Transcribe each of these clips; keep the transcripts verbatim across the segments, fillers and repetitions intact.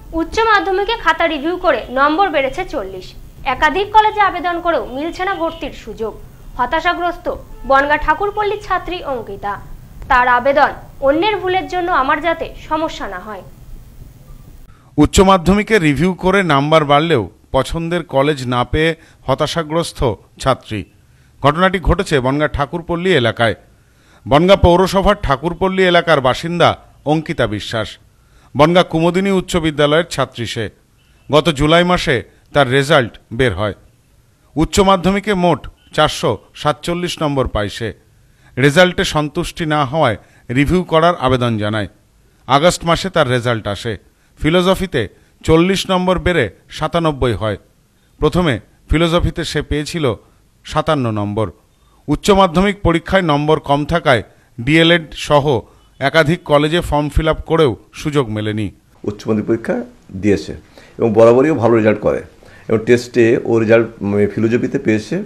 উচ্চ মাধ্যমিকে খাতা রিভিউ করে নম্বর বেড়েছে চল্লিশ। একাধিক কলেজে আবেদন করেও মিলছে না ভর্তির সুযোগ। হতাশাগ্রস্ত বনগাঁ ঠাকুরপল্লীর ছাত্রী অঙ্কিতা। তার আবেদন, অন্যের ভুলের জন্য আমার যাতে সমস্যা না হয়। উচ্চ মাধ্যমিকে রিভিউ করে নাম্বার বাড়লেও পছন্দের কলেজ না পেয়ে হতাশাগ্রস্ত ছাত্রী। ঘটনাটি ঘটেছে বনগাঁ ঠাকুরপল্লী এলাকায়। বনগাঁ পৌরসভার ঠাকুরপল্লী এলাকার বাসিন্দা অঙ্কিতা বিশ্বাস। বনগাঁ কুমুদিনী উচ্চ বিদ্যালয়ের ছাত্রী সে। গত জুলাই মাসে তার রেজাল্ট বের হয়। উচ্চ মাধ্যমিকে মোট চারশো সাতচল্লিশ নম্বর পায় সে। রেজাল্টে সন্তুষ্টি না হওয়ায় রিভিউ করার আবেদন জানায়। আগস্ট মাসে তার রেজাল্ট আসে। ফিলোসফিতে চল্লিশ নম্বর বেড়ে সাতানব্বই হয়। প্রথমে ফিলোসফিতে সে পেয়েছিল সাতান্ন নম্বর। উচ্চ মাধ্যমিক পরীক্ষায় নম্বর কম থাকায় ডিএলএড সহ একাধিক কলেজে ফর্ম ফিল আপ করেও সুযোগ মেলেনি। উচ্চ মাধ্যমিক পরীক্ষা দিয়েছে এবং বরাবরই ভালো রেজাল্ট করে এবং টেস্টে ও রেজাল্ট ফিলোসফিতে পেয়েছে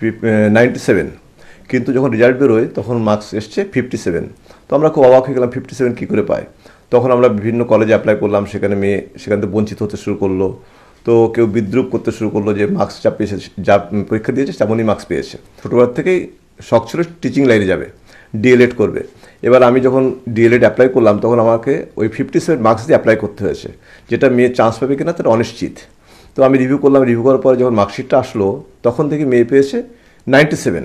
নাইনটি সেভেন, কিন্তু যখন রেজাল্ট বেরোয় তখন মার্কস এসছে ফিফটি সেভেন। তো আমরা খুব অবাক হয়ে গেলাম, ফিফটি সেভেন কী করে পায়। তখন আমরা বিভিন্ন কলেজে অ্যাপ্লাই করলাম, সেখানে মেয়ে সেখান থেকে বঞ্চিত হতে শুরু করলো। তো কেউ বিদ্রুপ করতে শুরু করলো যে মার্কস যা পেয়েছে, যা পরীক্ষা দিয়েছে তেমনই মার্কস পেয়েছে। ছোটোবেলা থেকেই শখ ছিল টিচিং লাইনে যাবে, ডিএলএড করবে। এবার আমি যখন ডিএলএড অ্যাপ্লাই করলাম তখন আমাকে ওই ফিফটি সেভেন মার্কস দিয়ে অ্যাপ্লাই করতে হয়েছে, যেটা মেয়ে চান্স পাবে কিনা তার অনিশ্চিত। তো আমি রিভিউ করলাম, রিভিউ করার পরে যখন মার্কশিটটা আসলো তখন থেকে মেয়ে পেয়েছে নাইনটি সেভেন।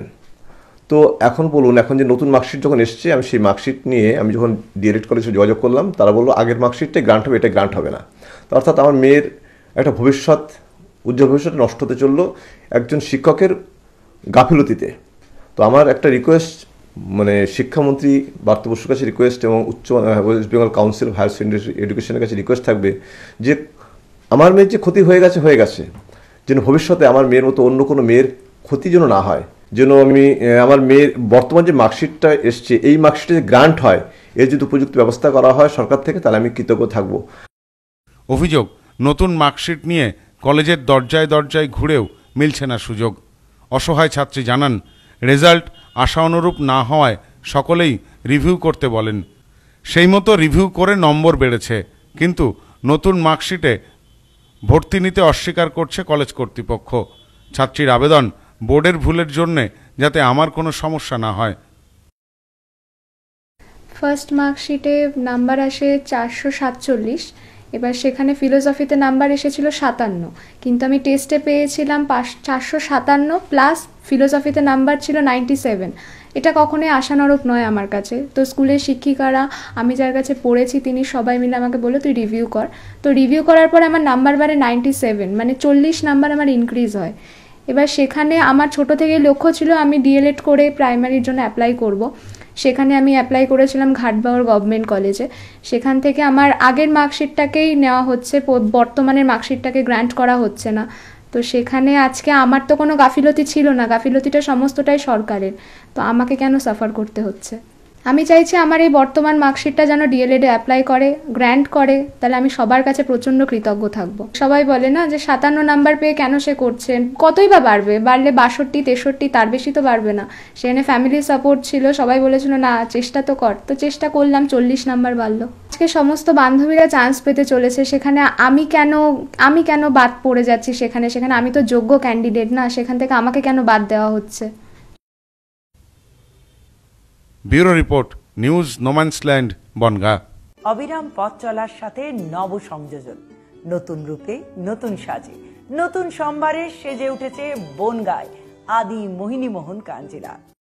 তো এখন বলুন, এখন যে নতুন মার্কশিট যখন এসছে, আমি সেই মার্কশিট নিয়ে আমি যখন ডিএলএড কলেজে যোগাযোগ করলাম, তারা বললো আগের মার্কশিটটাই গ্রান্ট হবে, এটা গ্রান্ট হবে না। তো অর্থাৎ আমার মেয়ের একটা ভবিষ্যৎ, উজ্জ্বল ভবিষ্যৎ নষ্ট হতে চললো একজন শিক্ষকের গাফিলতিতে। তো আমার একটা রিকোয়েস্ট, মানে শিক্ষামন্ত্রী বার্তা বসুর কাছে রিকোয়েস্ট এবং উচ্চ West Bengal council of higher secondary এডুকেশনের কাছে রিকোয়েস্ট থাকবে যে আমার মেয়ের যে ক্ষতি হয়ে গেছে হয়ে গেছে যেন ভবিষ্যতে আমার মেয়ের মতো অন্য কোনো মেয়ের ক্ষতি যেন না হয়। যেন আমি আমার মেয়ের বর্তমান যে মার্কশিটটা এসছে, এই মার্কশিটে যে গ্রান্ট হয়, এর যদি উপযুক্ত ব্যবস্থা করা হয় সরকার থেকে, তাহলে আমি কৃতজ্ঞ থাকব। অভিযোগ, নতুন মার্কশিট নিয়ে কলেজের দরজায় দরজায় ঘুরেও মিলছে না সুযোগ। অসহায় ছাত্রী জানান, রেজাল্ট আশা অনুরূপ না হওয়ায় সকলেই রিভিউ করতে বলেন। সেই মতো রিভিউ করে নম্বর বেড়েছে, কিন্তু নতুন মার্কশিটে ভর্তি নিতে অস্বীকার করছে কলেজ কর্তৃপক্ষ। ছাত্রীর আবেদন, বোর্ডের ভুলের জন্য যাতে আমার কোনো সমস্যা না হয়। ফার্স্ট মার্কশিটে নাম্বার আসে চারশো সাতচল্লিশ, এবার সেখানে ফিলোসফিতে নাম্বার এসেছিল সাতান্ন, কিন্তু আমি টেস্টে পেয়েছিলাম পাঁচ চারশো সাতান্ন প্লাস ফিলোসফিতে নাম্বার ছিল নাইনটি সেভেন। এটা কখনোই আশানুরূপ নয় আমার কাছে। তো স্কুলের শিক্ষিকারা, আমি যার কাছে পড়েছি, তিনি সবাই মিলে আমাকে বললো তুই রিভিউ কর। তো রিভিউ করার পর আমার নাম্বার বাড়ে নাইনটি সেভেন, মানে চল্লিশ নাম্বার আমার ইনক্রিজ হয়। এবার সেখানে আমার ছোট থেকেই লক্ষ্য ছিল আমি ডিএলএড করে প্রাইমারির জন্য অ্যাপ্লাই করব। সেখানে আমি অ্যাপ্লাই করেছিলাম ঘাটবাউর গভর্নমেন্ট কলেজে। সেখান থেকে আমার আগের মার্কশিটটাকেই নেওয়া হচ্ছে, বর্তমানের মার্কশিটটাকে গ্র্যান্ট করা হচ্ছে না। তো সেখানে আজকে আমার তো কোনো গাফিলতি ছিল না, গাফিলতিটা সমস্তটাই সরকারের। তো আমাকে কেন সাফার করতে হচ্ছে? আমি চাইছি আমার এই বর্তমান মার্কশিটটা যেন ডিএলএডে অ্যাপ্লাই করে, গ্র্যান্ট করে, তাহলে আমি সবার কাছে প্রচণ্ড কৃতজ্ঞ থাকব। সবাই বলে না যে সাতান্ন নাম্বার পেয়ে কেন সে করছেন, কতই বা বাড়বে, বাড়লে বাষট্টি তেষট্টি, তার বেশি তো বাড়বে না। সেখানে ফ্যামিলির সাপোর্ট ছিল, সবাই বলেছিল না চেষ্টা তো কর। তো চেষ্টা করলাম, চল্লিশ নাম্বার বাড়লো। আজকে সমস্ত বান্ধবীরা চান্স পেতে চলেছে, সেখানে আমি কেন আমি কেন বাদ পড়ে যাচ্ছি? সেখানে সেখানে আমি তো যোগ্য ক্যান্ডিডেট না, সেখান থেকে আমাকে কেন বাদ দেওয়া হচ্ছে? Bureau report, news no man's land, Bongaon. অবিরাম পথ চলার সাথে নব সংযোজন, নতুন রূপে নতুন সাজে, নতুন সম্ভারে সেজে উঠেছে বনগাঁয় আদি মোহিনী মোহন কাঞ্জিলা।